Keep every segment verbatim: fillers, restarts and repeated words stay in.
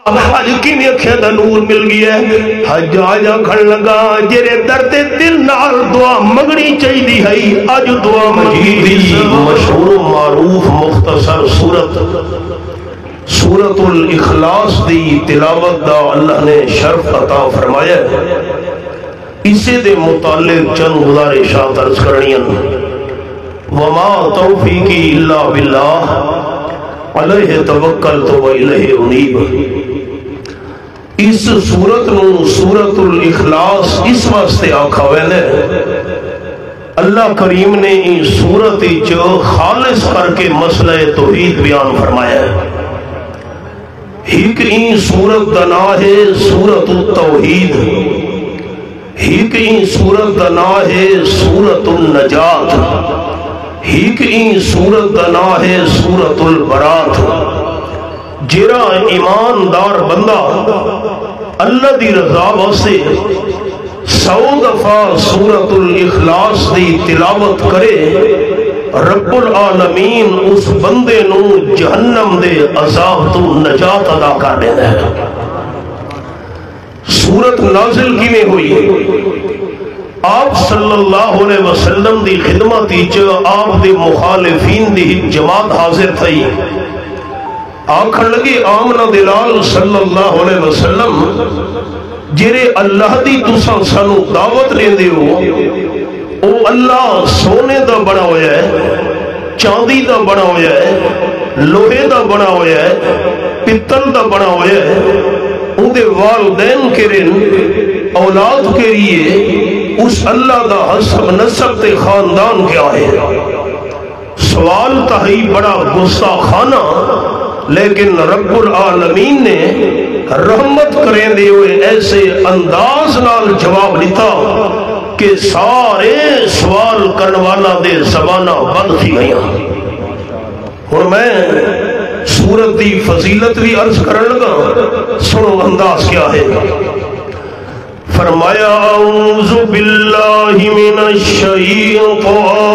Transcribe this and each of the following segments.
اج کیویں اکھیاں دا نور مل گیا ہے حجاج آکھن لگا جڑے درد دل نال دعا منگنی چاہیے ہے اج دعا مجید دی مشہور و معروف مختصر سورت سورت الاخلاص دی تلاوت دا اللہ نے شرف عطا فرمایا ہے اسے دے متعلق چند گزارشات عرض کرنیاں وما توفیقی الا باللہ علیہ توکلت و الیہ انیب اس سورت نو سورت الاخلاص اس واسطے آکھا ہوئے نے اللہ کریم نے اس سورت جو خالص کر کے مسئلہ توحید بیان فرمایا ہے ایک این سورت دا نام ہے سورت التوحید ایک این سورت دا نام ہے سورت النجات ایک این سورت دا نام ہے سورت البرات جرا ایماندار بندہ اللہ دی رضا واسطے سو دفعہ سورت الاخلاص دی تلاوت کرے رب العالمین اس بندے نو جہنم دے عذاب تو نجات ادا کر دینا ہے سورت نازل کی میں ہوئی آپ صلی اللہ علیہ وسلم دی خدمت آپ دے مخالفین دی جماعت حاضر تھی آکھن لگے آمنہ دلال صلی اللہ علیہ وسلم جرے اللہ دی تساں سانو دعوت لے دے ہو او اللہ سونے دا بنا ہویا ہے چاندی دا بنا ہویا ہے لوہے دا بنا ہویا ہے پتل دا بنا ہویا ہے ان دے والدین کے رن اولاد کے لیے اس اللہ دا حسب نسب تے خاندان کیا ہے سوال تہی بڑا گستاخانہ لیکن رب العالمین نے رحمت کریں دے ہوئے ایسے انداز نال جواب لیتا کہ سارے سوال کرنوانا دے زبانہ بند تھی گئیاں اور میں سورت دی فضیلت بھی عرض کرن لگا سنو انداز کیا ہے فرمایا اعوذ باللہ من الشیطان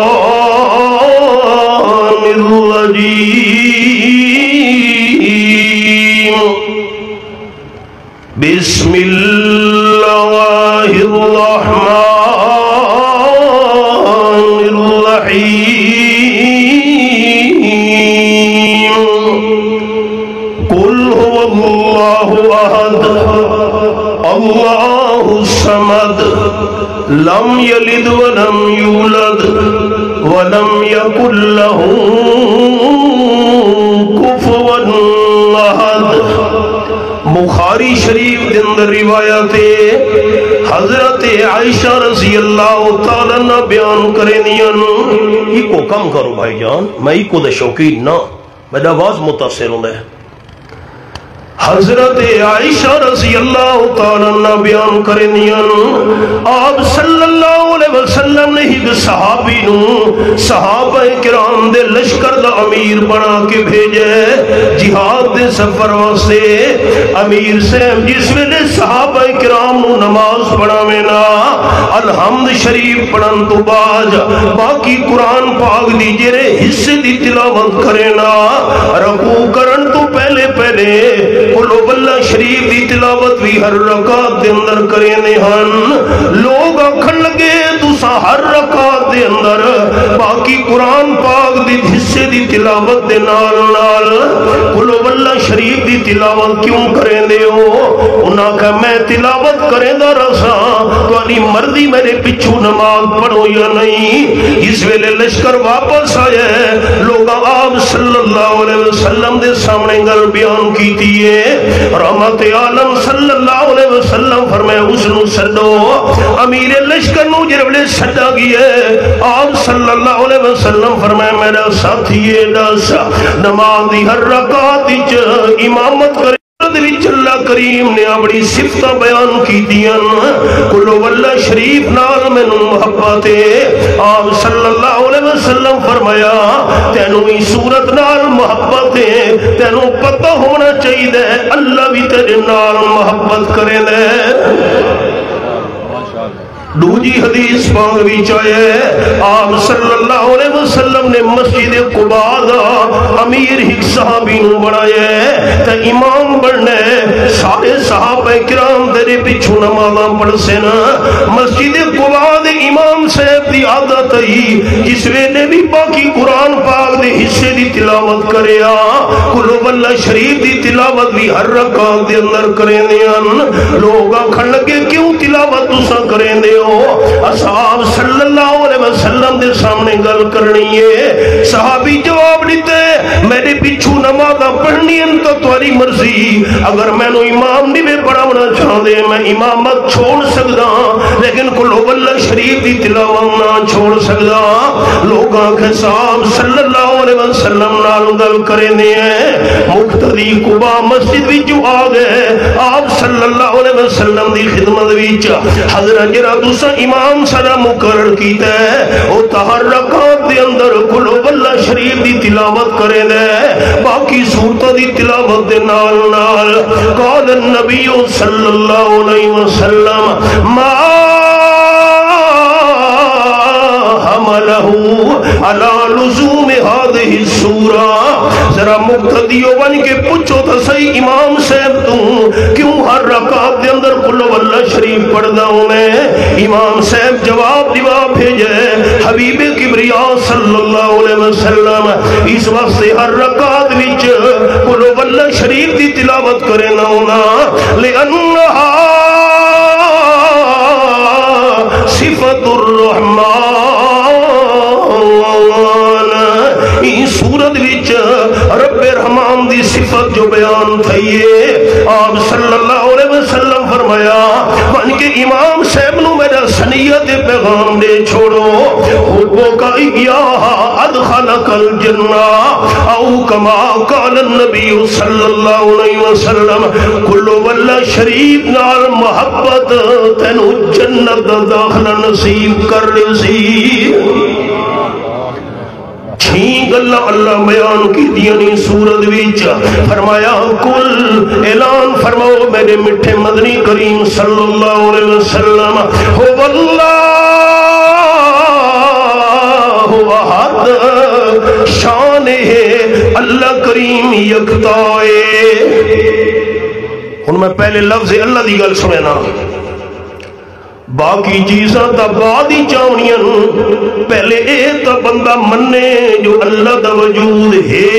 الرجیم بسم اللہ الرحمن الرحیم قل هو اللہ احد اللہ الصمد لم یلد ولم یولد ولم یکن له کفوا احد بخاری شریف دن روایت حضرت عائشہ رضی اللہ تعالیٰ نہ بیان کریں دیان یہ کو کم کرو بھائی جان میں یہ کو دے شوقین نہ میرا آواز متاثر ہوں دے حضرت عائشہ رضی اللہ تعالیٰ عنہ بیان کریں دیان آپ صلی اللہ علیہ وسلم نے ہی صحابی نو صحابہ کرام دے لشکر دا امیر بنا کے بھیجے جہاد دے سفر واسے امیر سے جس ویلے صحابہ کرام نو نماز پڑھا مینا الحمد شریف پڑھن تو باج باقی قرآن پاک دی جرے حصے دی تلاوت کرینا رکوع کرن تو پہلے پہلے قلوب اللہ شریف دی تلاوت بھی ہر رکعت دے اندر کرنے ہن لوگ اکھن لگے تسا ہر رکعت دے اندر باقی قرآن پاک دی حصے دی تلاوت دے نال نال قلوب اللہ شریف دی تلاوت کیوں کرنے ہو انہاں کہ میں تلاوت کریں دا رسا تو علی مردی میرے پچھو نماز پڑھو یا نہیں اس ویلے لشکر واپس آئے لوگ آپ صلی اللہ علیہ وسلم دے سامنے گل بیان کی تیئے رحمت عالم صلی اللہ علیہ وسلم فرمائے اس نو سڈو امیر لشکر نو جربلے سڈا گیا آپ صلی اللہ علیہ وسلم فرمائے میرا ساتھی دس نماز دی ہر رکعت وچ امامت کرے اللہ کریم نے اپنی صفتہ بیان کی دیاں کلو اللہ شریف نال میں محبت ہے آپ صلی اللہ علیہ وسلم فرمایا تینوں ہی صورت نال محبت ہے تینوں پتہ ہونا چاہیے اللہ بھی تیرے نال محبت کرے دے دوجی حدیث پاک بھی چاہے آپ صلی اللہ علیہ وسلم نے مسجد قباء دا امیر ایک صحابی نو بنایا تا امام بننے سارے صحابہ کرام تیرے پیچھو نمازاں پڑھ سے نا مسجد قباء دے امام صاحب دی عادت ہی جس ویلے بھی باقی قرآن پاک دے حصے دی تلاوت کرے آ کلو واللہ شریف دی تلاوت بھی ہر رکعت دے اندر کریں دے ان لوگ آکھن لگے کیوں تلاوت تساں کریں دے ہو اصحاب صلی اللہ علیہ وسلم دے سامنے گل کرنی ہے صحابی جواب دیتے میرے پیچھو نمازاں پڑھنی ان تو تمہاری مرضی اگر میں نو امام نہیں میں پڑھاونا چاہ دے میں امامت چھوڑ سکدا لیکن کلو واللہ شریف دی تلاوت نہ چھوڑ سکدا لوگاں کے صاحب صلی اللہ علیہ وسلم نال گل کریں دے ہیں مقتدی قباء مسجد بھی جو آ گئے آپ صلی اللہ علیہ وسلم دی خدمت ویچ حضرت جرا دوسرا امام سارا مقرر کیتا ہے او تہر رکعت دے اندر کلو واللہ شریف دی تلاوت کریں دے باقی صورتوں دی تلاوت دے نال نال قال النبی صلی اللہ علیہ وسلم ما حملہ علی لزوم هذه السورہ ذرا مقتدیوں بن کے پوچھو تو صحیح امام صاحب تم کیوں ہر رکعت دے اندر قل واللہ شریف پڑھدا ہوں میں امام صاحب جواب دیوا بھیجے حبیب کبریا صلی اللہ علیہ وسلم اس واسطے ہر رکعت وچ قل واللہ شریف دی تلاوت کرے نہ ہونا لانھا صفت الرحمن سورت وچ رب رحمان دی صفت جو بیان تھئیے آپ صلی اللہ علیہ وسلم فرمایا بن کے امام صاحب نو میرا سنیت پیغام دے چھوڑو حبو کا ایاہا ادخلک الجنہ او کما قال النبی صلی اللہ علیہ وسلم کلو واللہ شریف نال محبت تینو جنت داخلہ نصیب کر رسی چھین اللہ اللہ بیان کی دینی سورت ویچ فرمایا کل اعلان فرماؤ میرے مٹھے مدنی کریم صلی اللہ علیہ وسلم ہو واللہ وحد شان ہے اللہ کریم یکتائے ان میں پہلے لفظ اللہ دی گل سنینا باقی چیزاں تا بعد ہی چاونیاں پہلے اے تا بندہ مننے جو اللہ دا وجود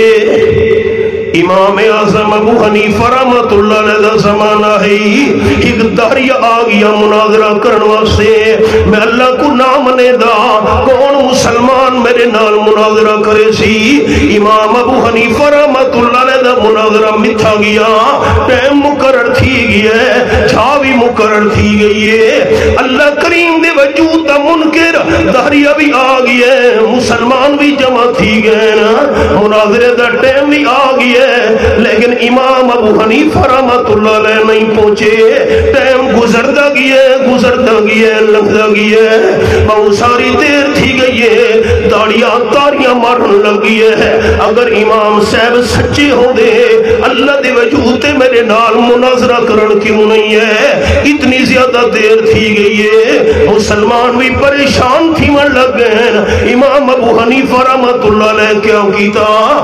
ہے امام اعظم ابو حنیفہ رحمت اللہ علیہ دا زمانہ ہے ایک دہریہ آگیا مناظرہ کرن واسطے میں اللہ کو نام نے دا کون مسلمان میرے نال مناظرہ کرے سی امام ابو حنیفہ رحمت اللہ علیہ دا مناظرہ متھا گیا ٹائم مقرر تھی گیا چھاوی مقرر تھی گئی ہے اللہ کریم دے وجود دا منکر دہریہ بھی آگیا مسلمان بھی جمع تھی گئے مناظرہ دا ٹائم بھی آگیا لیکن امام ابو حنیفہ رحمت اللہ علیہ نہیں پہنچے ٹائم گزرتا گیا گزرتا گیا لگتا گیا بہت ساری دیر تھی گئی ہے داڑیاں تاریاں مارن لگی ہے اگر امام صاحب سچے ہو دے اللہ دے وجود تے میرے نال مناظرہ کرن کیوں نہیں ہے اتنی زیادہ دیر تھی گئی ہے مسلمان بھی پریشان تھی من لگ گئے امام ابو حنیفہ رحمت اللہ علیہ کیا کیتا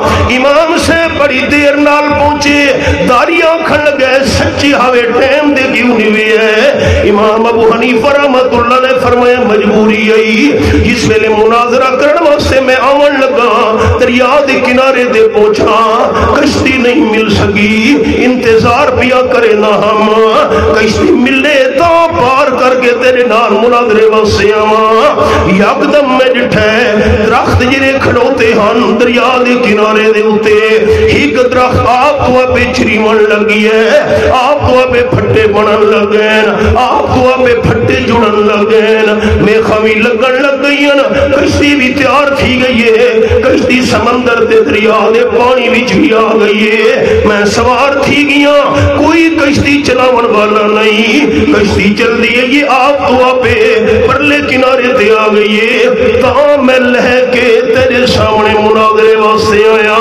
امام سے بڑی دیر نال پہنچے داریاں کھل گئے سچی ہوئے ٹیم دے کیوں نہیں ہوئی ہے امام ابو حنیفہ رحمت اللہ نے فرمایا مجبوری آئی جس ویلے مناظرہ کرنے واسطے میں آون لگا دریا دے کنارے دے پہنچا کشتی نہیں مل سکی انتظار پیا کرے نہ ہم کشتی ملے تو پار کر کے تیرے نال مناظرے واسطے آواں یک دم میں جٹھے درخت جرے کھڑوتے ہن دریا دے کنارے دے ہوتے ایک درخت آپ تو پہ چھری من لگی ہے آپ تو پہ پھٹے بنن لگین آپ تو پہ پھٹے جڑن لگین میں خوی لگن لگ گئین کشتی بھی تیار تھی گئی ہے کشتی سمندر تے دریا دے پانی بھی بھی آ گئی ہے میں سوار تھی گیا کوئی کشتی چلاون والا نہیں کشتی چل دیئے یہ آپ تو پہ پرلے کنارے تے آ گئی ہے تاں میں لہ کے تیرے سامنے مناظرے واسطے آیا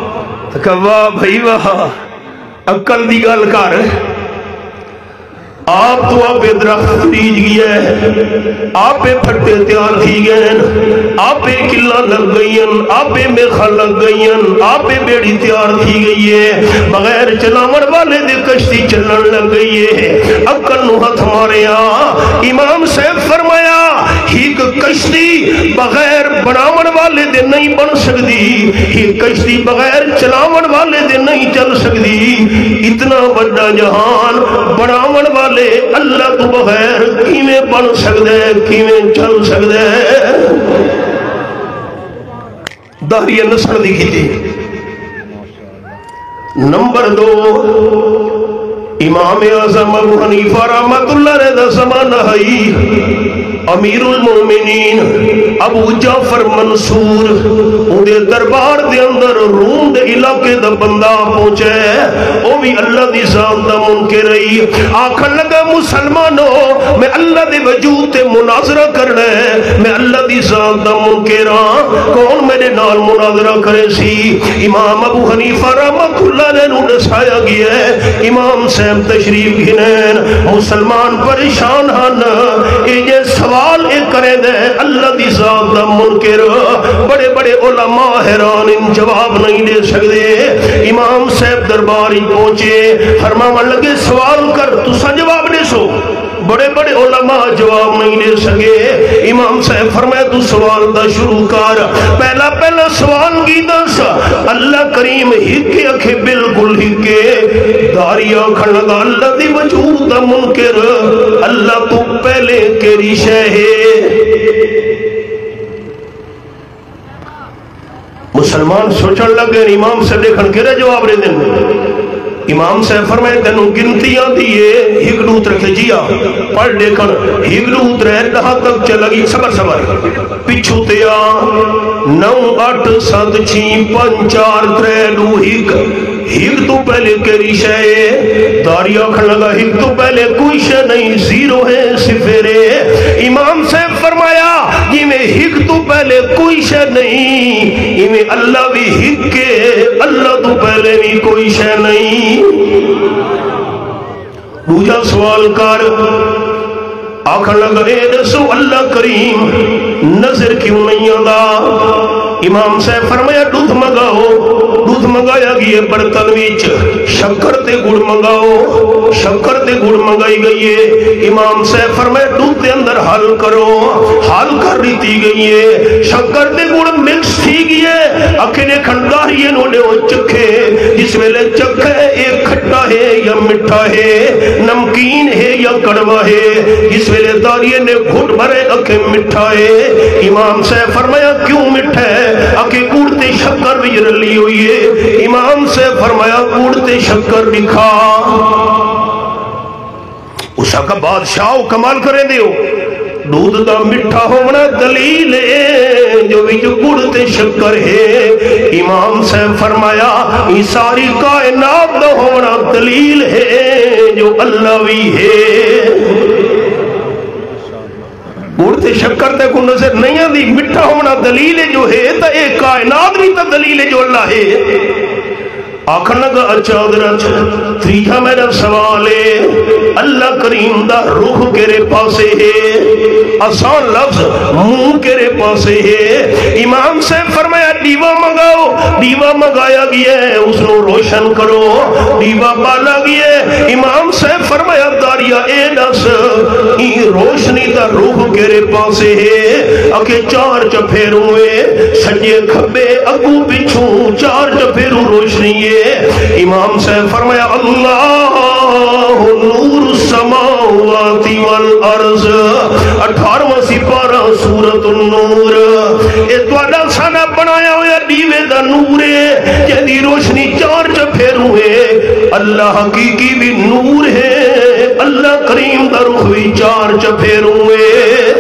کہ واہ بھائی واہ عقل دی گل کر آپ تو آپ درخت خریج گیا ہے، آپ پھٹے تیار تھی گئے، آپ کلا لگ گئی، آپ میخا لگ گئی، آپ بیڑی تیار تھی گئی ہے، بغیر چلاون والے دے کشتی چلن لگ گئی ہے، عقل نو ہتھ ماریا۔ امام صاحب فرمایا ایک کشتی بغیر بناون والے دے نہیں بن سکتی، ایک کشتی بغیر چلاون والے دے نہیں چل سکتی۔ اتنا بڑا جہان بناون والے اللہ تو بغیر کیویں بن سکدا ہے، کیویں چل سکدا ہے؟ داہریہ نسل دی کیتی۔ نمبر دو، امام اعظم ابو حنیفہ رحمت اللہ علیہ دا زمانہ ہے، امیر المومنین ابو جعفر منصور اندے دربار دے اندر روم دے علاقے دا بندہ پہنچے، او بھی اللہ دی ذات دا منکر رہی، آکھن لگا مسلمانوں میں اللہ دے وجود تے مناظرہ کرنا ہے، میں اللہ دی ذات دا منکر ہاں، کون میرے نال مناظرہ کرے سی؟ امام ابو حنیفہ رحمت اللہ علیہ نو دسایا گیا ہے، امام صاحب تشریف گھنین، مسلمان پریشان ہن، یہ سوال ایک کرے دے اللہ دی ذات دا منکر، بڑے بڑے علماء حیران ان جواب نہیں دے سکتے۔ امام صاحب درباری پہنچے، فرماون لگے سوال کر تو سا جواب دے سو، بڑے بڑے علماء جواب نہیں دے سکے۔ امام صاحب فرمایا تو سوال دا شروع کر، پہلا پہلا سوال کی دس، اللہ کریم ہکے اکھے بالکل ہکے، داریا کھڑ لگا اللہ دی وجود دا منکر، اللہ تو پہلے کیری شے ہے؟ مسلمان سوچن لگے، امام سے دیکھن کے جواب دے دیں۔ امام صاحب فرمائے تینوں گنتیاں دیئے، ہک دوت رکھے جیا پڑھ دیکھن، ہک دوت رہ دہا تک چلگی، صبر صبر پچھو تیا نو اٹھ ست چھ پنچار ترے دو ہک، ہک تو پہلے کری شے؟ داریا کھڑ لگا ہک تو پہلے کوئی شے نہیں، زیرو ہے صفرے۔ امام صاحب فرمایا یہ میں ہک تو پہلے کوئی شے نہیں، یہ میں اللہ بھی ہک کے، اللہ تو پہلے بھی کوئی شے نہیں۔ دوجا سوال کر، آکھن لگا اے دسو اللہ کریم نظر کیوں نہیں آدھا؟ امام صاحب فرمایا دودھ منگاؤ، دودھ منگایا گئے برتن وچ، شکر تے گڑ منگاؤ، شکر تے گڑ منگائی گئی ہے۔ امام صاحب فرمایا دودھ دے اندر حل کرو، حل کر دیتی گئی ہے، شکر تے گڑ مکس تھی گئی ہے، اکھنے کھنڈاری نو نے وہ چکھے، جس ویلے چکھے ایک کھٹا ہے یا مٹھا ہے، نمکین ہے یا کڑوا ہے، جس ویلے داریے نے گھٹ بھرے اکھے مٹھا ہے۔ امام صاحب فرمایا کیوں مٹھا ہے؟ اکھے کوڑتے شکر بھی رلی ہوئی ہے۔ امام سے فرمایا کوڑتے شکر دکھا، اسا کا بادشاہ کمال کریں دیو، دودھ دا مٹھا ہونا دلیل ہے جو بھی جو کوڑتے شکر ہے۔ امام سے فرمایا یہ ساری کائنات دا ہونا دلیل ہے جو اللہ بھی ہے۔ اڑتے شکر تے کو نظر نہیں آدھی، مٹھا ہونا دلیل جو ہے تا ایک کائنات بھی تا دلیل جو اللہ ہے۔ آخر لگا اچھا درچ تریجا میرا سوال ہے، اللہ کریم دا روح کیرے پاسے ہے، آسان لفظ منہ کیرے پاسے ہے۔ امام سے فرمایا دیوہ منگاؤ، دیوہ منگایا گیا ہے، اس نو روشن کرو، دیوہ بالا گیا ہے۔ امام سے فرمایا داریا اے دس یہ روشنی دا روح کیرے پاسے ہے؟ اکے چار چپھیروں ہوئے، سجے کھبے اگو پچھوں چار چپھیروں روشنی ہے۔ امام سے فرمایا اللہ نور السماوات والارض، اٹھارواں سپارہ سورۃ النور، اے تواڈا ساڈا بنایا ہویا دیوے دا نور ہے جدی روشنی چار چپھیروں ہے۔ اللہ حقیقی بھی نور ہے، اللہ کریم دا روح بھی چار چپھیروں ہے۔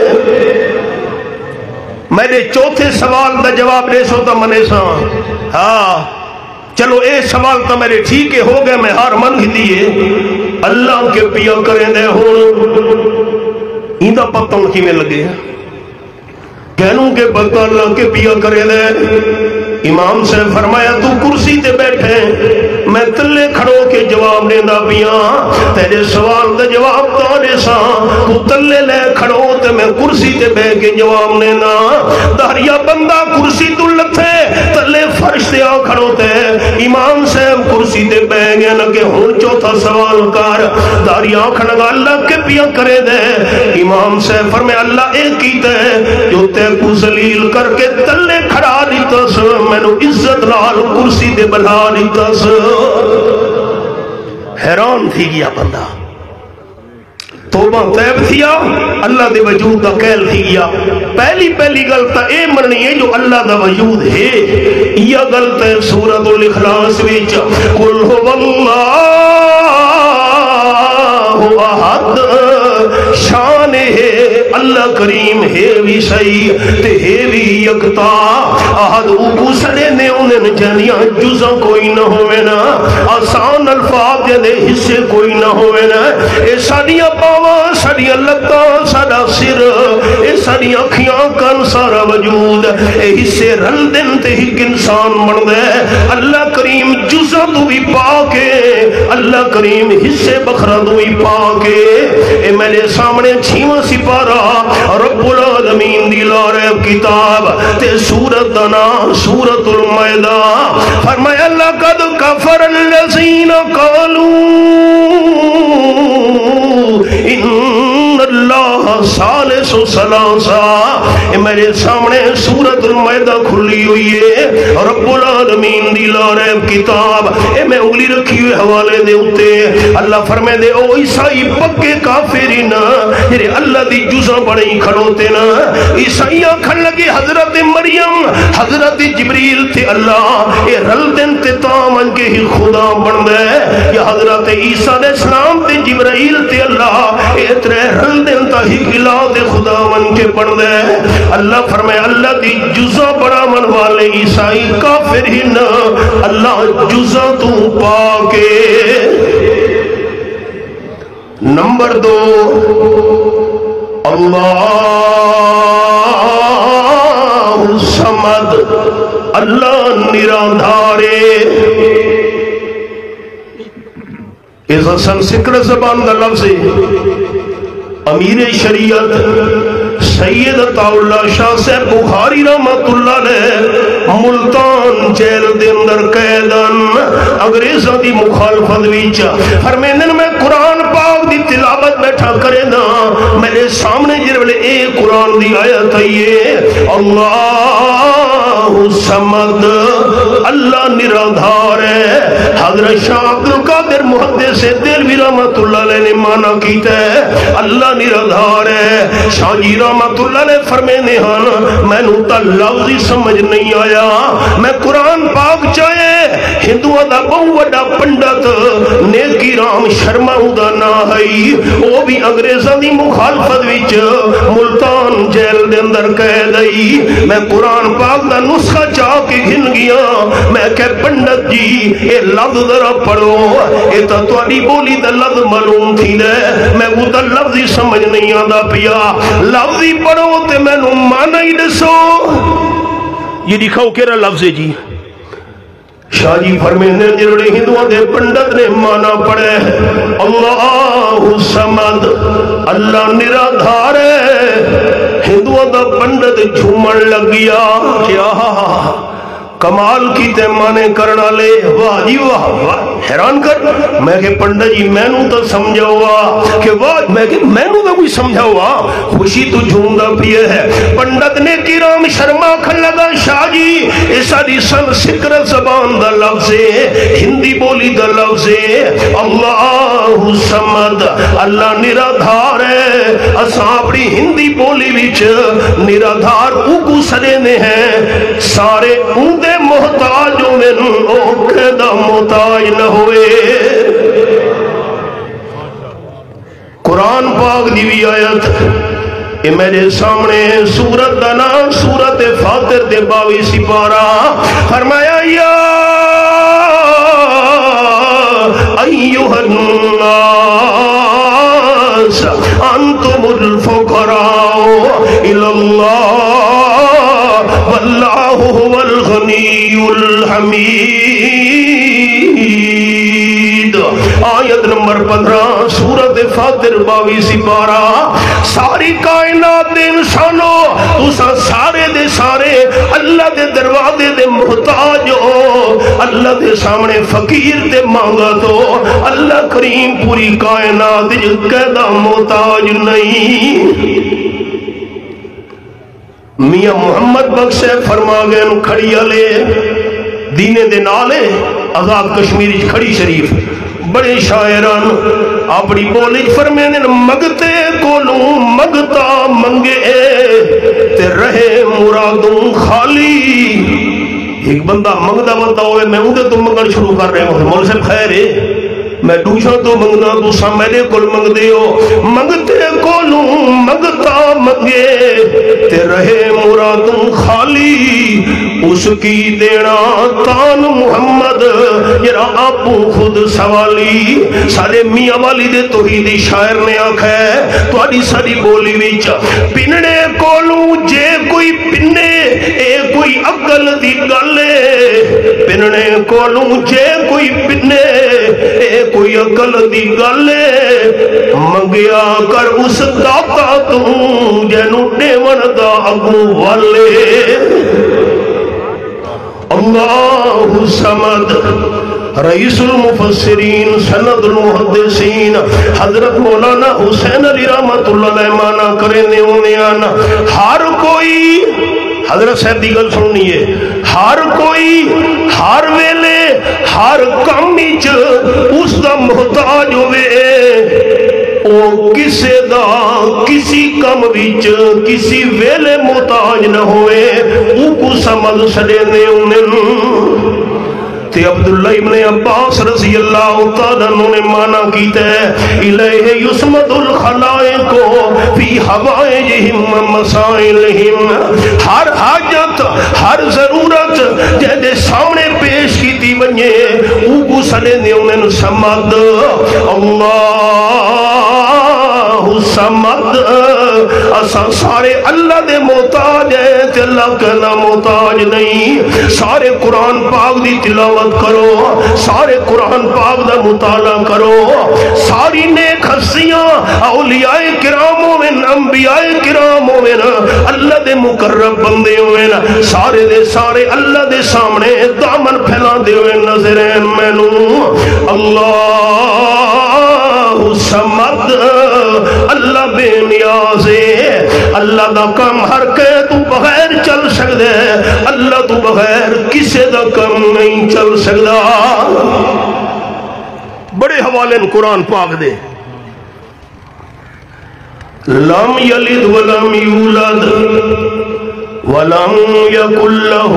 میں نے چوتھے سوال دا جواب دے سو تا منے سا، ہاں چلو اے سوال تو میرے ٹھیک ہو گئے، میں ہار من ہی دیئے اللہ کے پیا کریں دے ہون ایندہ پتوں کی میں لگے کہنوں کے پتہ اللہ کے پیا کرے دے. امام سے فرمایا تو کرسی تے بیٹھے میں تلے کھڑو کے جواب دینا پیا تیرے سوال دا جواب تانے سا تو تلے لے کھڑو تے میں کرسی تے بے کے جواب دینا. داریا بندہ کرسی تو لتھے تلے فرش تے آ کھڑو تے امام سے کرسی تے بے گیا نہ کہ ہون چوتھا سوال کار. داریا کھڑا اللہ کے پیا کرے دے. امام سے فرمایا اللہ ایک ہی تے جو تے کو ذلیل کر کے تلے کھڑا دیتا سا میں نو عزت نال کرسی دے بلا دیتا سا. حیران تھی گیا بندہ. توبہ طیب تھیا اللہ دے وجود دا قیل تھی گیا. پہلی پہلی گلتا اے مننی ہے جو اللہ دا وجود ہے. یہ گلتا ہے سورۃ الاخلاص وچ قل هو اللہ احد. شان ہے اللہ کریم ہے بھی صحیح تے ہے بھی یکتا. احد اوکو سڑے نے انہیں جنیاں جزا کوئی نہ ہوئے نا آسان الفاظ جنے حصے کوئی نہ ہوئے نا. اے ساڑیاں پاواں ساڑیاں لگتا ساڑا سر اے ساڑیاں اکھیاں کن سارا وجود اے حصے رل دن تے ہی انسان بن دے. اللہ کریم جزا تو بھی پاکے اللہ کریم حصے بخرا تو بھی پاکے. اے میرے سامنے چھیواں سپارہ رب العالمین دی لارب کتاب تے سورت دنا سورت المائدہ. فرمایا لقد کفر الذین قالوا ان اللہ ثالث ثلاثہ. میرے سامنے سورت المائدہ کھلی ہوئی ہے رب العالمین دی لارب کتاب. اے میں انگلی رکھی ہوئے حوالے دے اتے اللہ فرمائے دے او عیسائی پکے کافرین جرے اللہ دی جزا بڑی کھڑوتے نا. عیسائیاں کھڑ لگے حضرت مریم حضرت جبریل تے اللہ اے رل دن تے تامن کے ہی خدا بن دے. یا حضرت عیسیٰ علیہ السلام تے جبرائیل تے اللہ اے ترے رل دن تا ہی گلا تے خدا من کے بن دے. اللہ فرمائے اللہ دی جزا بڑا من والے عیسائی کافر ہی نا اللہ جزا تو پاکے. نمبر دو اللہ سمد اللہ نرادھارے. اس سنسکرت زبان دا لفظ امیر شریعت سید عطا اللہ شاہ صاحب بخاری رحمت اللہ نے ملتان جیل دے اندر قیدن انگریزاں دی مخالفت وچ فرمیندن میں قرآن پاک دی تلاوت بیٹھا کرے نا میرے سامنے جرولے اے قرآن دی آیت ہے اللہ سمد اللہ نرادھار ہے. حضرت شاہ عبدالقادر محدث دہلوی رحمت اللہ علیہ نے مانا کیتا ہے اللہ نرادھار ہے. شاہ جی رحمت اللہ نے فرمینے ہاں میں نو تا لفظ ہی سمجھ نہیں آیا. میں قرآن پاک چاہے ہندوؤں دا بہو وڈا پنڈت نیکی رام شرما دا نا ہے وہ بھی انگریزاں دی مخالفت وچ ملتان جیل دے اندر قید ہے. میں قرآن پاک دا نسخہ چاہ کے گھن گیا میں کہ پنڈت جی اے لفظ ذرا پڑھو اے تا تواڈی بولی دا لفظ معلوم تھی دے میں وہ دا لفظ ہی سمجھ نہیں آندا پیا. لفظ ہی پڑھو تے میں نو مانا ہی دسو. یہ دکھاؤ کیرا لفظ ہے جی. شاہ جی فرمیندے جڑے ہندوؤں دے پنڈت نے مانا پڑے اللہ سمد اللہ نرادھار ہے. ہندوؤں دا پنڈت جھومن لگ گیا کیا کمال کی تے مانے کرنا لے واہ جی واہ واہ حیران کر. میں کہ پنڈت جی میں نو تو سمجھا ہوا کہ واہ میں کہ میں نو تو کوئی سمجھا ہوا خوشی تو جھومدہ پیے ہے. پنڈت نے کرام شرما کھل لگا شاہ جی ایسا دی سن سکرت زبان دا لفظ ہندی بولی دا لفظ اللہ سمد اللہ نرادھار ہے. اساں اپنی ہندی بولی وچ نرادھار اوکو سڑے نے ہیں سارے اندے محتاج میں اوکھے دا محتاج نہ ہوئے. قرآن پاک دی بھی آیت اے میرے سامنے سورت دنا سورت فاتر دے باوی سپارہ فرمایا یا ایوہ الناس انتم الفقراء الاللہ الحمید۔ آیت نمبر پندرہ سورت فاتر باوی سپارہ۔ ساری کائنات دے انسانو تسا سارے دے سارے اللہ دے دروازے دے محتاج ہو، اللہ دے سامنے فقیر دے مانگا تو اللہ کریم پوری کائنات قیدہ محتاج نہیں۔ میاں محمد بخش فرما گئے کھڑی علی دینے دے نالے آزاد کشمیری کھڑی شریف بڑے شاعران اپنی بولی فرمینے مگتے کولوں مگتا منگے تے رہے مرادوں خالی۔ ایک بندہ مگدہ بندہ ہوئے میں اندھے تو منگل شروع کر رہے ہوں مولا صاحب خیر ہے میں دوسرا تو منگنا دوسرا میرے کل منگ دے ہو منگتے کولوں مگتا منگے تے رہے مرادوں خالی اس کی دینا تان محمد جرا آپو خود سوالی۔ سارے میاں والی دے توحیدی شاعر نے آنکھ ہے تو آڑی ساری بولی ویچ پننے کولوں جے کوئی پننے اے کوئی اگل دی گلے پننے کولوں جے کوئی پننے اے کوئی اگل دی گلے منگیا کر اس داتا توں جنو دیون دا اگو والے۔ اللہ سمد رئیس المفسرین سند المحدثین حضرت مولانا حسین علی رحمت اللہ علیہ مانا کرنے ہونے آنا ہر کوئی حضرت صاحب دی گل سننی ہے ہر کوئی ہر ویلے ہر کمیچ اس دا محتاج ہوئے او کسے دا کسی کم ویچ کسی ویلے محتاج نہ ہوئے او کو سمجھ سڑینے انہیں تے عبداللہ ابن عباس رضی اللہ تعالیٰ نے مانا کیتا ہے الہ یسمد الخلائق فی حوائجہم مسائلہم ہر حاجت ہر ضرورت جہدے سامنے پیش کی تی بنیے او کو سڑے نے انہیں سمد اللہ سمد اساں سارے اللہ دے محتاج ہیں تے اللہ کہنا محتاج نہیں۔ سارے قرآن پاک دی تلاوت کرو سارے قرآن پاک دا مطالعہ کرو ساری نیک ہستیاں اولیاء کرام ہوئن انبیاء کرام ہوئن اللہ دے مقرب بندے ہوئن سارے دے سارے اللہ دے سامنے دامن پھیلا دے ہوئے نظرین مینو اللہ سمد اللہ بے نیازے اللہ دا کم ہر کے تو بغیر چل سکدے اللہ تو بغیر کسے دا کم نہیں چل سکدا۔ بڑے حوالے قرآن پاک دے لم یلد ولم یولد ولم یکن لہ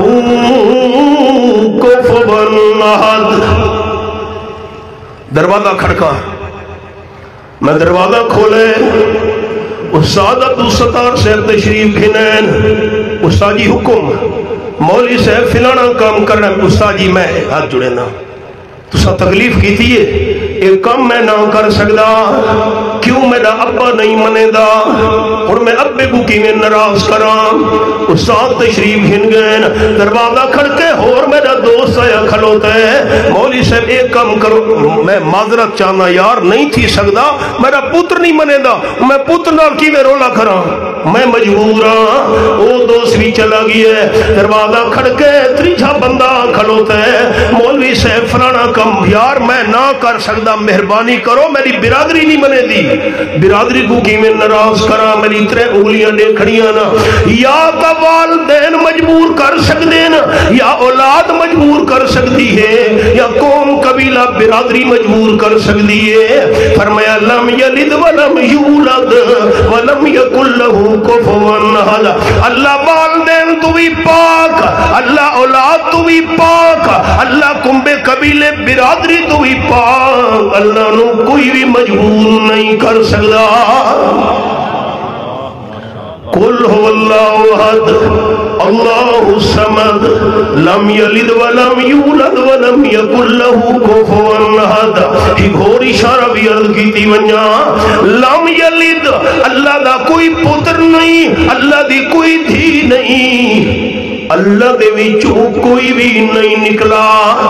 کفوا احد۔ دروازہ کھڑکا میں دروازہ کھولے استاد عبدالستار صاحب تشریف گھنین استاد جی حکم مولی صاحب فلانا کام کرنا استاد جی میں ہاتھ جڑے نا تو سا تکلیف کی تھی ایک کام میں نہ کر سکتا کیوں میرا ابا نہیں منے دا اور میں ابے کو کی میں نراز کرام استاد تشریف گھن گئے دروازہ کھڑکے اور میرا دوست آیا کھلوتا ہے مولی صاحب ایک کام کرو میں معذرت چاہنا یار نہیں تھی سکتا میرا پتر نہیں منے دا میں پتر نال کی میں رولا کرام میں مجبور ہاں وہ دوست بھی چلا گیا ہے دروازہ کھڑکے تریجھا بندہ کھلوتا ہے مولوی صاحب فلانا کم یار میں نہ کر سکتا مہربانی کرو میری برادری نہیں منے دی برادری کو کی میں نراز کرا میری ترے انگلیاں دیکھڑیاں نا یا تا والدین مجبور کر سکتے نا یا اولاد مجبور کر سکتی ہے یا قوم قبیلہ برادری مجبور کر سکتی ہے فرمایا لم یلد ولم یولد ولم یکن لہ کفوا احد اللہ والدین تو بھی پاک اللہ اولاد تو بھی پاک اللہ کنبے قبیلے برادری تو بھی پاک اللہ نو کوئی بھی مجبور نہیں کر سکتا قل هو اللہ احد اللہ الصمد لم یلد ولم یولد ولم یکن لہ کفوا احد ایک اور اشارہ بھی عرض کی تھی ونجا لم یلد اللہ دا کوئی پتر نہیں اللہ دی کوئی دھی نہیں اللہ دے وچوں کوئی بھی نہیں نکلا.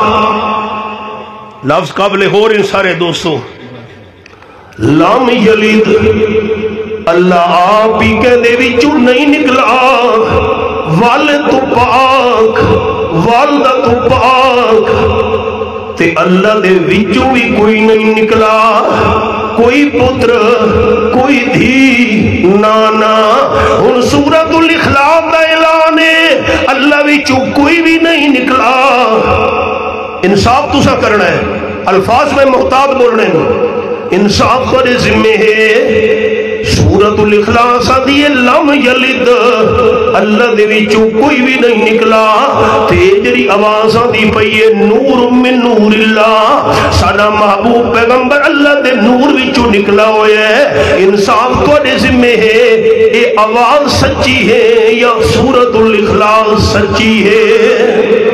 لفظ قابل غور ان سارے دوستو. لم یلد اللہ آپ ہی کہندے وچوں نہیں نکلا. والد تو پاک والدہ تو پاک تے اللہ دے وچوں بھی کوئی نہیں نکلا. کوئی پتر کوئی دھی نانا. ہن سورۃ الاخلاص دا اعلان ہے اللہ وچوں کوئی بھی نہیں نکلا. انصاف تسا کرنا ہے, الفاظ میں محتاط بولنے ہیں, انصاف پر ذمہ ہے. سورۃ الاخلاص دی لم یلد اللہ دے وچوں کوئی بھی نہیں نکلا. تے جڑی آواز آندی پئی ہے نور من نور اللہ, ساڈا محبوب پیغمبر اللہ دے نور وچوں نکلا ہویا ہے. انصاف تواڈے ذمہ ہے, اے آواز سچی ہے یا سورۃ الاخلاص سچی ہے.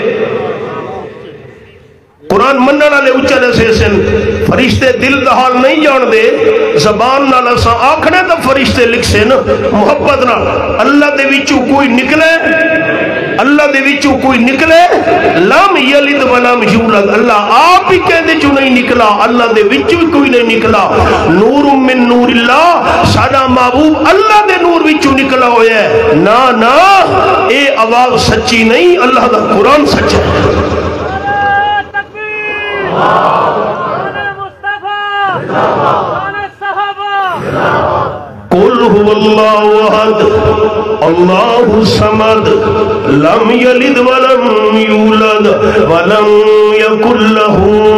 قرآن منن والے اچھا دسے سن, فرشتے دل دا حال نہیں جان دے, زبان نال اساں آکھنے تے فرشتے لکھ سن محبت نال. اللہ دے وچوں کوئی نکلے, اللہ دے وچوں کوئی نکلے. لم یلد ولم یولد اللہ آپ ہی کہندے جو نہیں نکلا, اللہ دے وچوں کوئی نہیں نکلا. نور من نور اللہ, ساڈا محبوب اللہ دے نور وچوں نکلا ہویا ہے. نا نا اے آواز سچی نہیں, اللہ دا قرآن سچا ہے. قل هو الله احد الله الصمد لم يلد ولم يولد ولم يكن له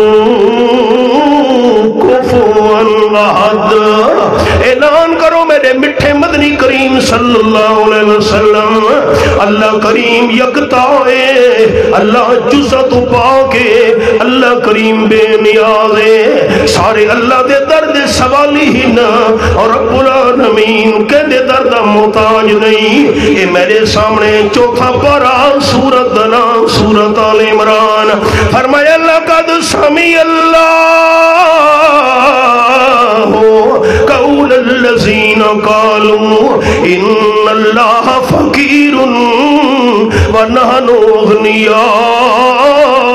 كفوا احد. اعلان کرو میرے میٹھے مدنی کریم صلی اللہ علیہ وسلم, اللہ کریم یکتا ہے, اللہ جزا تو پاک ہے, اللہ کریم بے نیاز ہے. سارے اللہ دے درد سوالی ہی نا, اور رب العالمین کہ دے درد محتاج نہیں. اے میرے سامنے چوتھا پارا سورت دنا سورت آل عمران. فرمایا لقد سمی اللہ قول الذین قالوا ان اللہ فقیر ونحن اغنیاء.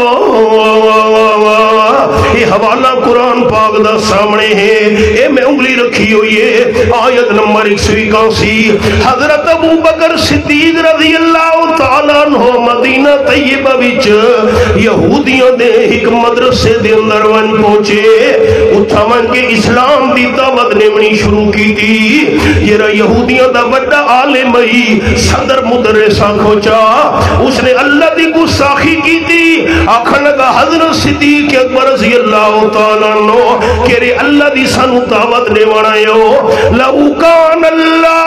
یہ حوالہ قرآن پاک دا سامنے ہے, اے میں انگلی رکھی ہوئی ہے, آیت نمبر ایک سو اکاسی. حضرت ابو بکر صدیق رضی اللہ تعالیٰ عنہ مدینہ طیبہ وچ یہودیاں دے ایک مدرسے دے اندر ون پہنچے. اتھا ون کے اسلام دی دعوت نے منی شروع کی تھی. یہ یہودیاں دا بڑا عالم ہی صدر مدرسہ کھوچا, اس نے اللہ دی گستاخی کی تھی. آخر لگا حضرت صدیق اکبر رضی اللہ تعالیٰ عنہ کہ رے اللہ دی سانو دعوت دے وڑایو. لو کان اللہ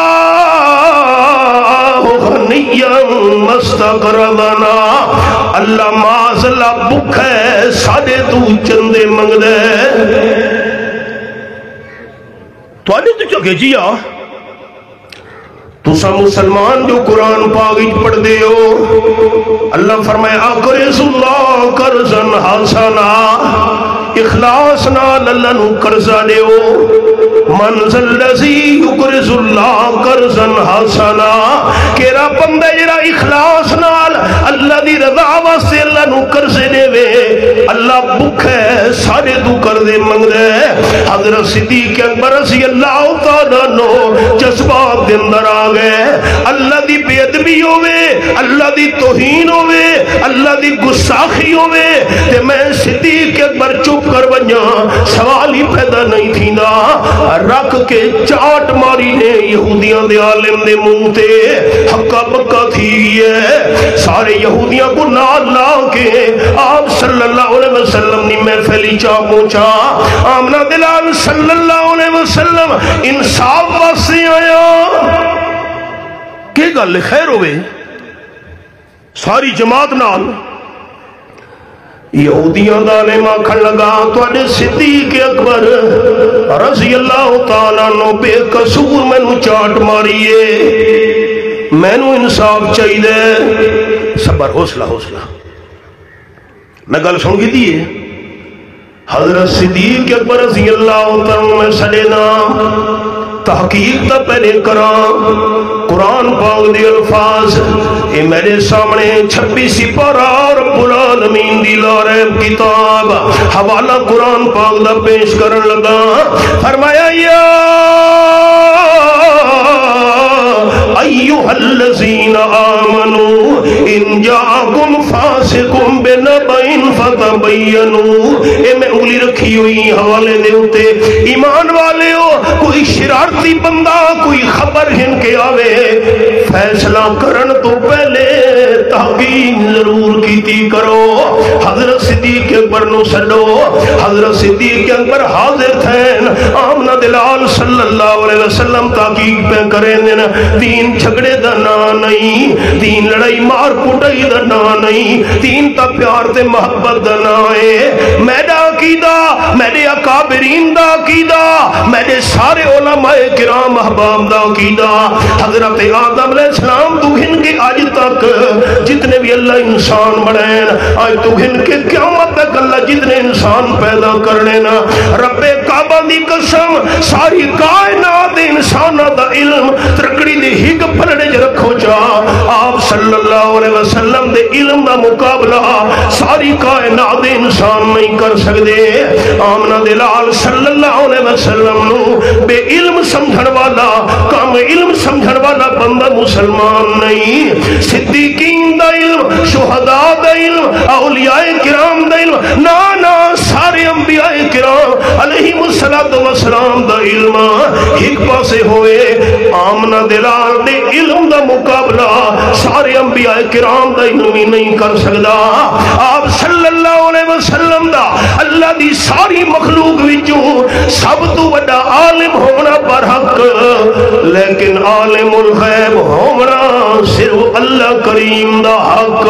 غنیا مستقرضنا, اللہ معاذ اللہ بھوک ہے ساڈے تو چندے منگ دے. تو آنے تو چکے جیا تو سا مسلمان جو قرآن پاک پڑھ دے ہو, اللہ فرمائے اقرض اللہ قرضا حسنا, اخلاص نال اللہ نو قرضہ دے ہو. من ذل الذی یقرض اللہ قرضا حسنا, کیڑا بندہ جڑا اخلاص نال اللہ دی رضا واسطے اللہ نو قرضے دے وے, اللہ بھوک ہے سارے تو قرضے منگ دے. حضرت صدیق اکبر رضی اللہ تعالیٰ عنہ جذبات دے اندر آ گئے. اللہ دی بے ادبی ہوئے, اللہ دی توہین ہوئے, اللہ دی گستاخی ہوئے, تے میں صدیق اکبر چپ کر بنیا, سوال ہی پیدا نہیں تھی نا. رکھ کے چاٹ ماری نے یہودیاں دے عالم دے منہ تے, حقا بکا تھی ہے. سارے یہودیاں کو نال لا کے آپ صلی اللہ علیہ وسلم نے محفلی چاہ پہنچا. آمنہ دلال صلی اللہ علیہ وسلم انصاف واسے آیا کہ گل خیر ہوئے. ساری جماعت نال یہودیاں دا عالم آکھن لگا تواڈے صدیق اکبر رضی اللہ تعالیٰ عنہ بے قصور مینوں چاٹ ماریے, مینوں انصاف چاہیے. صبر حوصلہ حوصلہ میں گل سن کی دیئے. حضرت صدیق اکبر رضی اللہ تعالیٰ عنہ میں سڑے نا تحقیق تا پہلے کرام قرآن پاک دے الفاظ اے میرے سامنے چھبیسی پارہ رب العالمین دی لاریب کتاب حوالہ قرآن پاک دا پیش کرن لگا فرمایا یا ایوہ الذین آمنوا ان جاکم فاسقم بنبئن فتبینوا اے میں انگلی رکھی ہوئی حوالے دے ہوتے ایمان والے ہو کوئی شرارتی بندہ کوئی خبر ہن کے آوے فیصلہ کرن تو پہلے تحقیق ضرور کیتی کرو حضرت صدیق اکبر نو سڈو حضرت صدیق اکبر حاضر تھے آمنہ دلال صلی اللہ علیہ وسلم تحقیق پہ کریں دینا دین جھگڑے دا نا نہیں دین لڑائی مار پٹائی دا نا نہیں دین تا پیار تے محبت دا نا ہے میڈا عقیدہ میڈے اکابرین دا عقیدہ میڈے سارے علماء کرام احباب دا عقیدہ حضرت آدم علیہ السلام تو ہن کے آج تک جتنے بھی اللہ انسان بڑھیں آج تو ہن کے قیامت تک اللہ جتنے انسان پیدا کرنے نا رب کعبہ دی قسم ساری کائنات انسانہ دا علم ترکڑی دی ہگ پھلڑے جو رکھو جا آپ صلی اللہ علیہ وسلم دے علم دا مقابلہ ساری کائنات انسان نہیں کر سکتے آمنہ دلال صلی اللہ علیہ وسلم نو بے علم سمجھن والا کام علم سمجھن والا بندہ مسلمان نہیں صدیقین دا علم شہداء دا علم اولیاء کرام دا علم نانا سارے انبیاء کرام علیہ السلام دا علم ایک پاسے ہوئے آمنہ دلال دے علم دا مقابلہ سارے انبیاء کرام دا علم ہی نہیں کر سکتا آپ صلی اللہ علیہ وسلم دا اللہ دی ساری مخلوق وچوں سب تو بڑا عالم ہونا پر حق لیکن عالم الغیب ہونا صرف اللہ کریم دا حق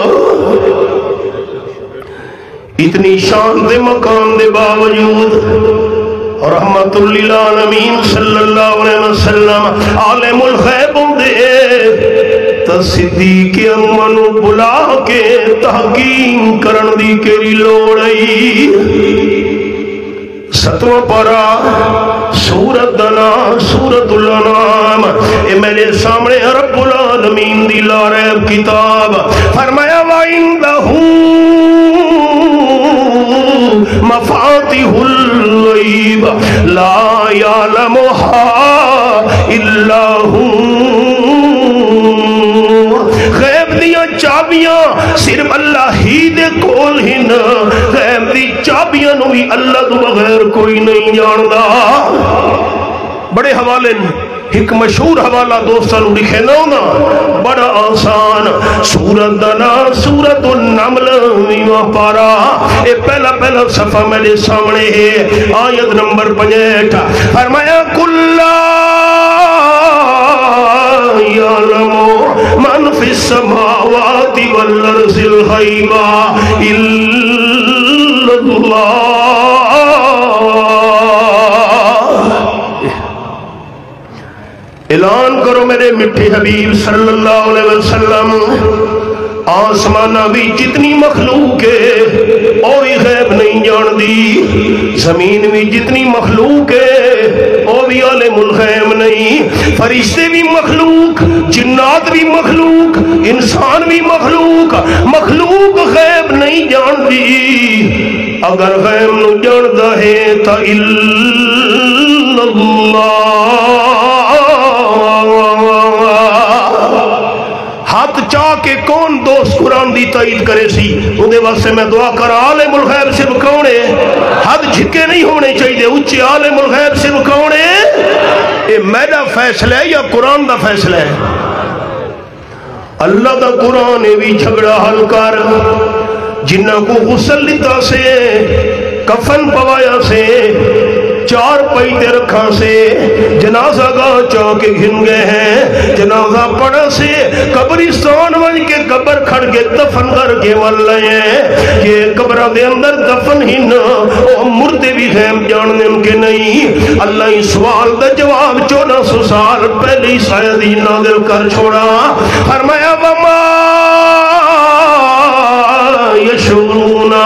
اتنی شان دے مقام دے باوجود رحمت للعالمین صلی اللہ علیہ وسلم عالم الغیب دے تا صدیق امنو بلا کے تحقیم کرن دی کری لوڑئی ستوہ پارا سورت دنا سورت الانام اے میرے سامنے رب العالمین دی لاریب کتاب فرمایا وَإِنْدَهُ مفاتح الغیب لا یعلمها الا ہو غیب دیاں چابیاں صرف اللہ ہی دے کول ہی نا غیب دی چابیاں نو بھی اللہ تو بغیر کوئی نہیں جاندا بڑے حوالے ایک مشہور حوالہ دوستان لکھے نہ ہونا بڑا آسان سورت دنا سورت النمل ویوہ پارا اے پہلا پہلا صفحہ میرے سامنے ہے آیت نمبر پنجیٹ فرمایا کُلّا یعلمو من فی السماوات والارض الغیبہ الا اللہ اعلان کرو میرے مٹھے حبیب صلی اللہ علیہ وسلم آسمانہ بھی جتنی مخلوق ہے اور غیب نہیں جان دی زمین بھی جتنی مخلوق ہے اور بھی عالم الغیب نہیں فرشتے بھی مخلوق جنات بھی مخلوق انسان بھی مخلوق مخلوق غیب نہیں جان دی اگر غیب نو جان دا ہے تا الا اللہ ہاتھ چاہ کے کون دوست قرآن دی تائید کرے سی اندھے واسے میں دعا کر عالم الغیب صرف کونے ہاتھ جھکے نہیں ہونے چاہیے اچھے عالم الغیب صرف کونے اے میرا فیصلہ ہے یا قرآن دا فیصلہ ہے اللہ دا قرآن بھی جھگڑا حل کر جنہ کو غسل لیتا سے کفن پوایا سے چار پہیتے رکھا سے جنازہ گاہ چاہ کے گھن گئے ہیں جنازہ پڑھا سے قبرستان ون کے قبر کھڑ کے دفن کر کے ول لئے ہیں یہ قبرہ دے اندر دفن ہی نہ او مردے بھی خیم جاننے ان کے نہیں اللہ اس سوال دا جواب چودہ سو سال پہلے ہی سایدی نازل کر چھوڑا فرمایا وما یشعرون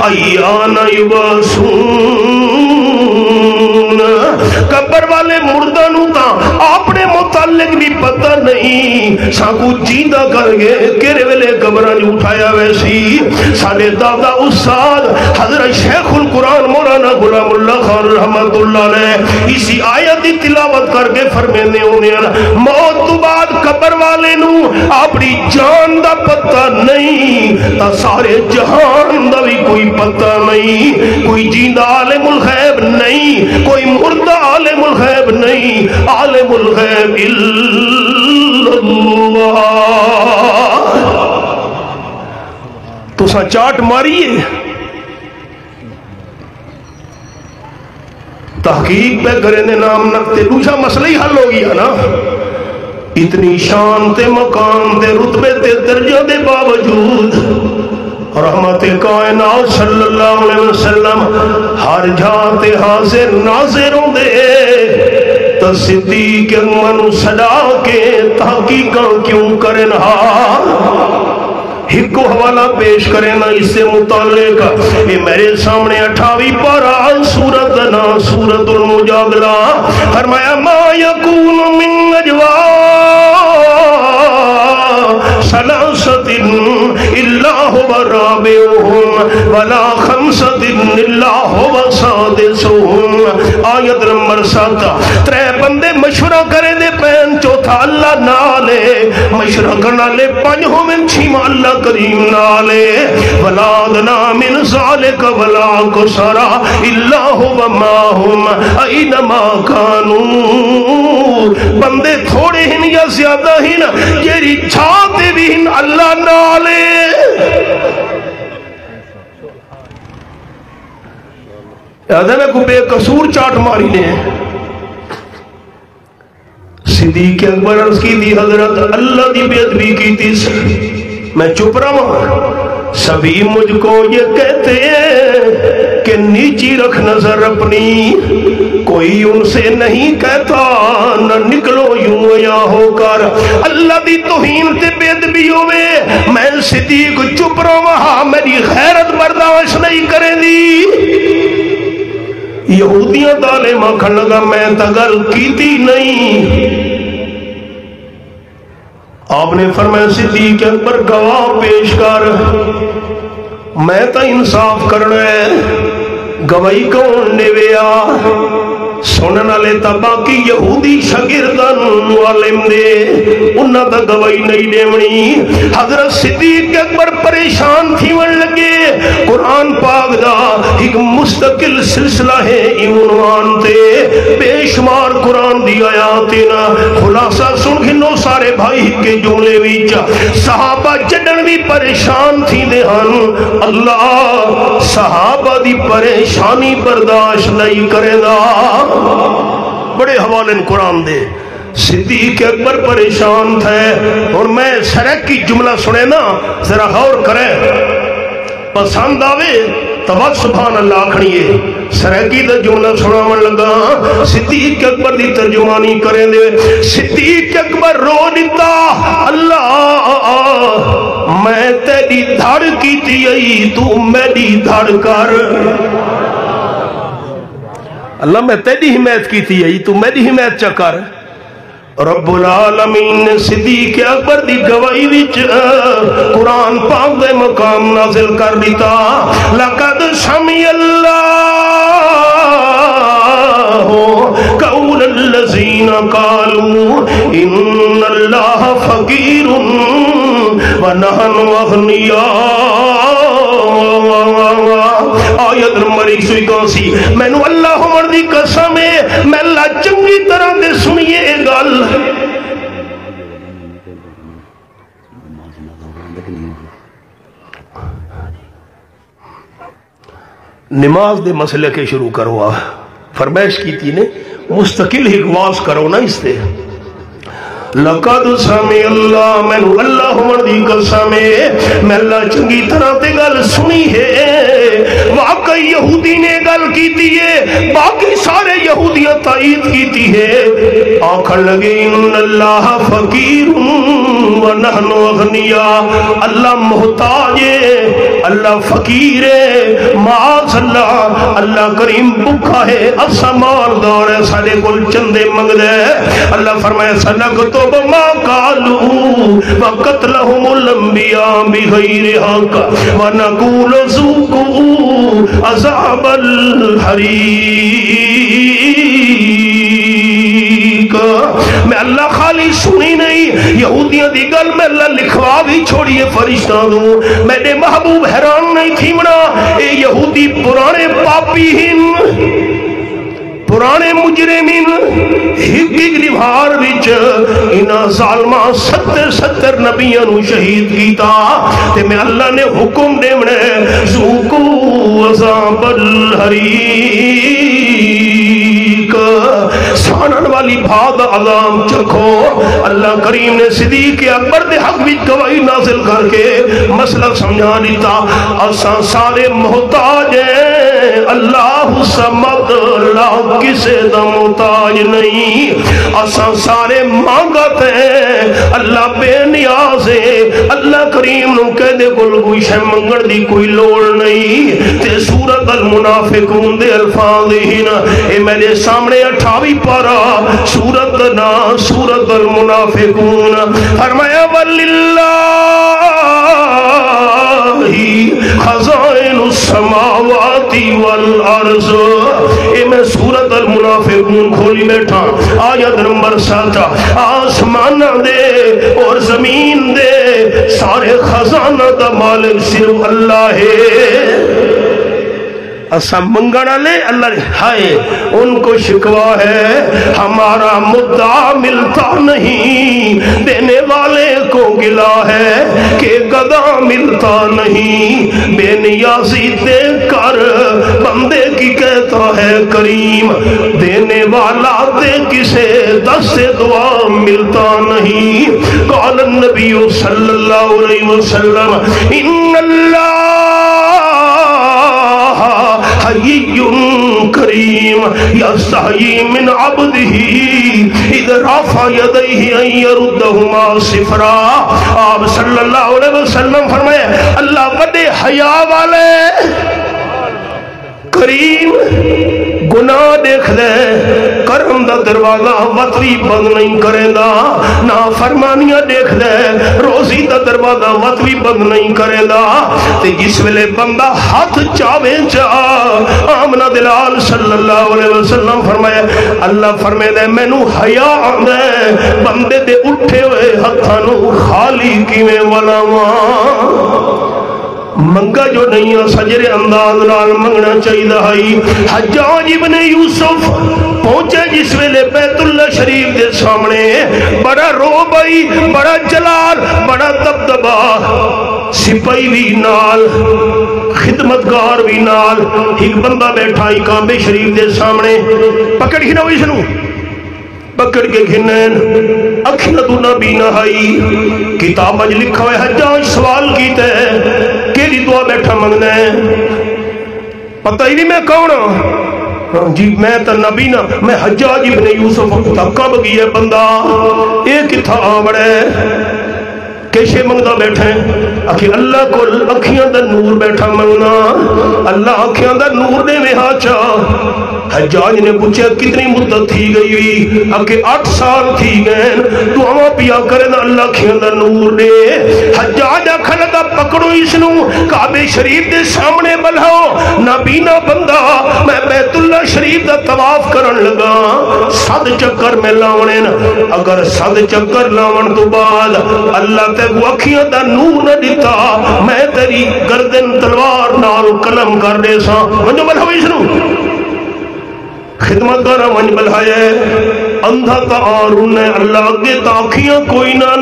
ایان یبعثون قبر والے مردہ نہیں ساکو جیندہ کر گئے کیرے ویلے قبران اٹھایا ویسی ساڑے دادا استاد حضرت شیخ القرآن مولانا غلام اللہ خان رحمت اللہ نے اسی آیت تلاوت کر کے فرمینے انہیں موت تو بعد قبر والے نو اپنی جان دا پتہ نہیں تا سارے جہان دا بھی کوئی پتہ نہیں کوئی جیندہ عالم الغیب نہیں کوئی مردہ عالم الغیب نہیں عالم الغیب اللہ تو سا چاٹ ماریے تحقیق پہ کریں دے نام نکتے دوسرا مسئلہ ہی حل ہو گیا نا اتنی شان تے مقام تے رتبے تے درجہ دے باوجود رحمت کائنات صلی اللہ علیہ وسلم ہر جاتے حاضر ناظر ہوں دے تو صدیق منو صدا کے تحقیقاں کیوں کرن ہاں ایک کو حوالہ پیش کریں نا اس سے متعلق یہ میرے سامنے اٹھاوی پارا سورت نا سورت المجادلہ فرمایا ما یکون من نجوا ثلاثۃ الا هو رابعهم ولا خمسۃ الا هو سادسهم آیت نمبر سات ترے بندے مشورہ کریں دے پین چوتھا اللہ نالے مشورہ کرنا لے پنج ہومن چھیما اللہ کریم نالے ولا ادنا من ذالک ولا قصرا الا هو معهم اینما کانوا بندے تھوڑے ہن یا زیادہ ہن جیری چھاتے بھی ہن اللہ نالے یاد ہے میں کو بے قصور چاٹ ماری نے صدیق اکبر عرض کی دی حضرت اللہ دی بیعت بھی کی تھی میں چپ رہا سبھی مجھ کو یہ کہتے ہیں کہ نیچی رکھ نظر اپنی کوئی ان سے نہیں کہتا نہ نکلو یوں یا ہو کر اللہ دی توہین تے بیعت بھی ہوئے میں صدیق چپ رہا میری خیرت برداشت نہیں کریں دی یہودیاں دالے مکھن لگا میں تگل کیتی نہیں آپ نے فرمایا صدیق اکبر گواہ پیش کر میں تا انصاف کرنا ہے گواہی کون نے ویا سننا لیتا باقی یہودی شاگردان معلم دے انہاں دا گواہی نہیں دیونی حضرت صدیق اکبر پریشان تھی ون لگے قرآن پاک دا ایک مستقل سلسلہ ہے عنوان تے بے شمار قرآن دی آیاتنا خلاصہ سن گھنو سارے بھائی کے جملے ویچ صحابہ جڑن بھی پریشان تھی دے ہن اللہ صحابہ دی پریشانی برداشت نہیں کرے دا بڑے حوالے قرآن دے صدیق اکبر پریشان تھے اور میں سرک کی جملہ سنے نا ذرا غور کرے پسند آوے تبت سبحان اللہ کھڑیے سرکی دا جملہ سناون لگا صدیق اکبر دی ترجمانی کریں دے صدیق اکبر رو دیتا اللہ میں تیری دھڑ کی تھی تو میری دھڑ کر اللہ میں تیری حمایت کی تھی تو میری حمایت چکر رب العالمین نے صدیق اکبر دی گواہی وچ قرآن پاک دے مقام نازل کر دیتا لقد سمع اللہ قول الذین قالوا ان اللہ فقیر ونحن اغنیاء آیت نمبر ایک سو اکاسی میں نو اللہ مردی قسم ہے میں اللہ چنگی طرح دے سنیے اے گل نماز دے مسئلے کے شروع کروا فرمائش کی تھی نے مستقل ہی گواز کرو نا اس دے لقد سمع اللہ میں نو اللہ مردی قسم ہے میں اللہ چنگی طرح تے گل سنی ہے واقعی یہودی نے گل کی ہے باقی سارے یہودیاں تائید کی ہے آنکھن لگے ان اللہ فقیر ونحن اغنیا، اللہ محتاج ہے، اللہ فقیر ہے، معاذ اللہ اللہ کریم بھوکا ہے، اسا مالدار ہے، سارے کول چندے منگدا ہے۔ اللہ فرمایا سنکتب ما قالوا وقتلهم الانبیاء بغیر حق ونقول ذوقوا عذاب الحریق۔ میں اللہ خالی سنی نہیں، یہودیاں دی گل میں اللہ لکھوا بھی چھوڑیے فرشتہ دوں، میرے محبوب حیران نہیں تھی منا، اے یہودی پرانے پاپی ہن، پرانے مجرمین، ہک ہک نبھار وچ انہاں ظالمہ ستر ستر نبیاں نو شہید کیتا، تے میں اللہ نے حکم دیونے ذوقوا عذاب الحریق، سانن والی بھاد عذاب چکھو۔ اللہ کریم نے صدیق اکبر دے حق بھی گواہی نازل کر کے مسئلہ سمجھا دیتا، اساں سارے محتاج ہیں، اللہ سمد، اللہ کسے دا محتاج نہیں، اساں سارے مانگت ہیں، اللہ بے نیاز ہے۔ اللہ کریم نو کہہ دے کل کوئی شے منگڑ دی کوئی لوڑ نہیں، تے سورۃ المنافقون دے الفاظ ہی نا، اے میرے سامنے اٹھاوی پارا سورۃ نا سورۃ المنافقون، فرمایا وَلِلَّهِ خَزَائِنُ السَّمَاوَاتِ وَالْأَرْضِ۔ اے میں سورۃ المنافقون کھولی بیٹھا، آیت نمبر سات، آسمان دے اور زمین دے سارے خزانہ دا مالک صرف اللہ ہے۔ اسا منگنا لے اللہ ہائے ان کو شکوا ہے، ہمارا مدعا ملتا نہیں، دینے والے کو گلا ہے کہ گدا ملتا نہیں، بے نیازی دیکھ کر بندے کی کہتا ہے کریم، دینے والا دے کسے دست دعا ملتا نہیں۔ قال النبی صلی اللہ علیہ وسلم ان اللہ حی کریم یستحیی من عبدہ اذا رفع یدیہ ان یردہما صفرا۔ آپ صلی اللہ علیہ وسلم فرمائے اللہ بڑے حیا والے، کریم، گناہ دیکھ دے، کرم دا دروازہ وطری بند نہیں کرے دا، نا فرمانیاں دیکھ دے، روزی دا دروازہ وطری بند نہیں کرے دا، تے جس ویلے بندہ ہاتھ چاوے چا، آمنہ دلال صلی اللہ علیہ وسلم فرمائے اللہ فرمائے دے میں نو حیاء آندے بندے دے اٹھے ہوئے ہتھانو خالی کیویں ولاواں، منگا جو نہیں ہے سجر انداز نال منگنا چاہیے ہائی۔ حجاج ابن یوسف پہنچے جس ویلے بیت اللہ شریف دے سامنے، بڑا روب آئی، بڑا جلال، بڑا دبدبا، سپاہی بھی نال، خدمتگار بھی نال، ایک بندہ بیٹھا ہی کعبے شریف دے سامنے، پکڑ ہی نہ ہوئی سنو، پکڑ کے گھنین، اکھنا تو نہ بھی نہ آئی، کتاب اج لکھا ہوئے حجاج سوال کیتے ہیں کیری دعا بیٹھا منگنے ہیں، پتہ ہی نہیں میں کون ہوں، جی میں تا نبی نہ، میں حجاج ابن یوسف تا کب گیا بندہ، ایک تھا آوڑے کیشے منگدہ بیٹھے، اکھی اللہ کو اکھیاں دا نور بیٹھا منگنا، اللہ اکھیاں دا نور دے میں ہاچا۔ حجاج نے پوچھا کتنی مدت تھی گئی ہوئی، اکھی آٹھ سال تھی گئے، تو ہمیں پیا کرے نا اللہ اکھیاں دا نور دے۔ حجاج آکھا لگا پکڑو اس نو، کعبے شریف دے سامنے بلھاؤ، نابینا بندہ، میں بیت اللہ شریف دا طواف کرن لگا، صد چکر میں لاؤنے نا، اگر صد چکر لاؤن تو بعد اللہ تے کو اکھیاں دا نور نہ دیتا، میں تیری گردن تلوار نال قلم کر دے سا، منجو بلھاؤ اس نو، خدمت کر منج بلھائے، اندھا تا آرون ہے اللہ کے تاکیاں کوئی نہ،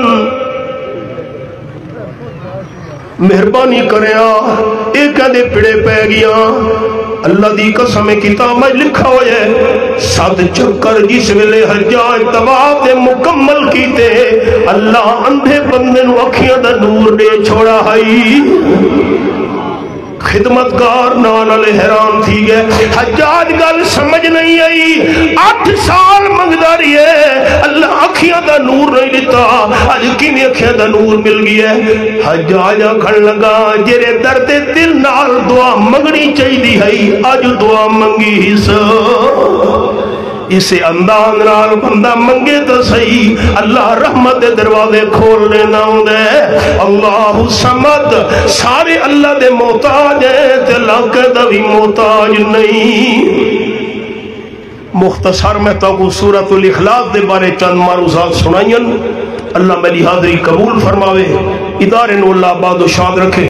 مہربانی کریا، ایک دے پڑے پہ گیا، اللہ دی قسم کتاب میں لکھا ہوئے، سات چکر جس ویلے حجاج طواف دے مکمل کیتے، اللہ اندھے بندے نو اکھیاں دا نور دے چھوڑا ہائی۔ خدمتگار نال والے حیران تھی گئے. حجاج گل سمجھ نہیں آئی. آٹھ سال منگدا رہی ہے, اللہ اکھیاں دا نور نہیں دیتا, اج کیویں اکھیاں دا نور مل گیا ہے؟ حجاج آکھن لگا جڑے درد دل نال دعا منگنی چاہیے ہے اج دعا منگی سو. اسے انداز نال بندہ منگے تو صحیح, اللہ رحمت دے دروازے کھول لینا ہوندا. اللہ صمد, سارے اللہ دے محتاج ہیں تے اللہ کہدا بھی محتاج نہیں. مختصر میں تو سورۃ الاخلاص دے بارے چند معروضات سنائیں. اللہ میری حاضری قبول فرماوے, ادارے نو اللہ آباد و شاد رکھے.